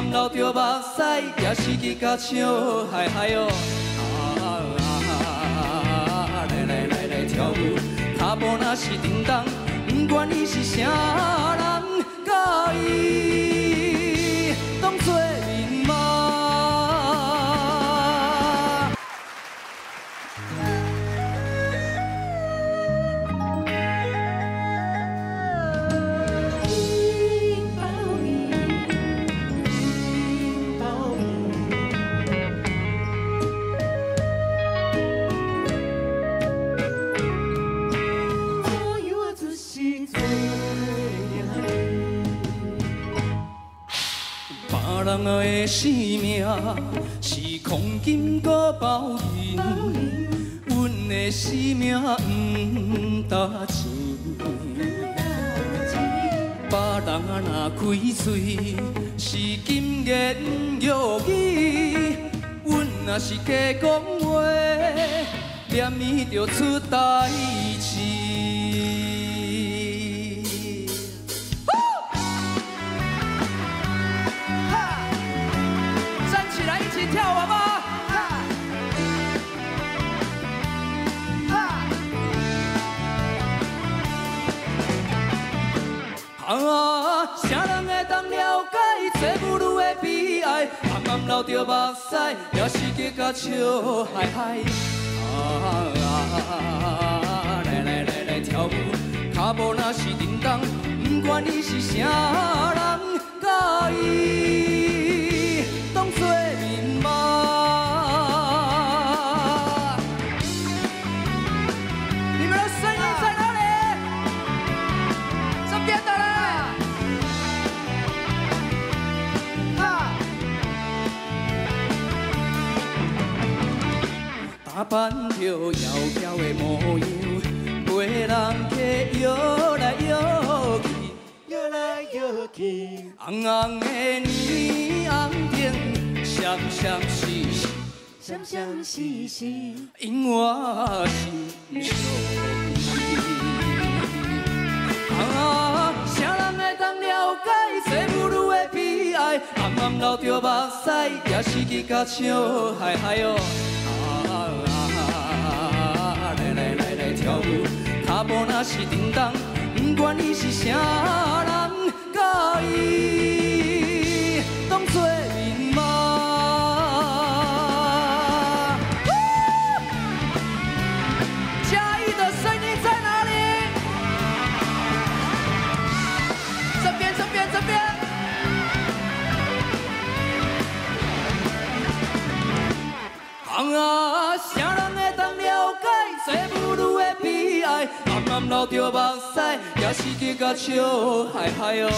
暗流着目屎，也是去甲笑嗨嗨哟。来跳舞，脚步若是震动，不管伊是啥人，甲伊当作面目。 人的生命是黄金搁包银，阮的生命不值钱。别人若开嘴是金言玉语，阮若是假讲话，念伊就出代志。 跳好不好？啥人会当了解这母女的悲哀？暗暗流着目屎，也是计甲笑嗨嗨。来跳舞，脚步若是震动，不管你是啥人，甲伊当作面目。 你们的声音在哪里？这边的啦！打扮着窈窕的模样，陪人客摇来摇去，摇来摇去。红红的年红灯，闪闪烁烁。 闪闪烁烁，因我心相依。啥人会当了解这母女的悲哀？暗暗流着目屎，也是去甲笑嗨嗨哟。来跳舞，脚步若是震动，不管伊是啥人，甲伊当作面目。 啥人会当了解这母女的悲哀？暗暗流着目屎，也是去甲笑嗨嗨哟。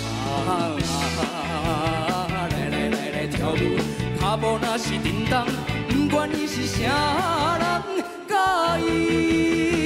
来跳舞，脚步若是震动，不管伊是啥人，甲伊。